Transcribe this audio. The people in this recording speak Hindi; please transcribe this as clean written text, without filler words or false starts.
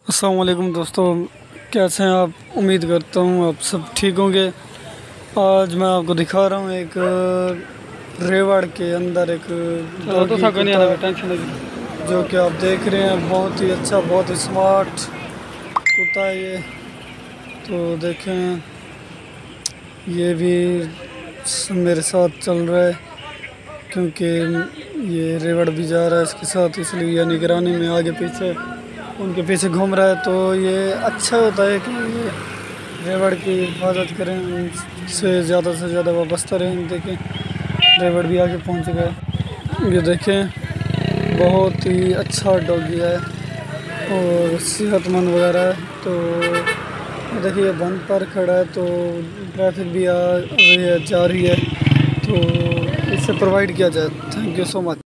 अस्सलाम वालेकुम दोस्तों, कैसे हैं आप। उम्मीद करता हूँ आप सब ठीक होंगे। आज मैं आपको दिखा रहा हूँ एक रेवड़ के अंदर एक डॉगी कुत्ता, जो कि आप देख रहे हैं बहुत ही अच्छा, बहुत ही स्मार्ट कुत्ता है ये। तो देखें, ये भी मेरे साथ चल रहा है क्योंकि ये रेवड़ भी जा रहा है इसके साथ, इसलिए ये निगरानी में आगे पीछे उनके पीछे घूम रहा है। तो ये अच्छा होता है कि ये रेवड़ की हिफाजत करें, उनसे ज़्यादा वाबस्ता रहें। देखें, रेवड़ भी आगे पहुंच गए। ये देखें, बहुत ही अच्छा डॉगी है और सेहतमंद वगैरह है। तो देखिए, बंद पर खड़ा है तो ट्रैफिक भी आ रही है, जा रही है, तो इससे प्रोवाइड किया जाए। Thank you so much.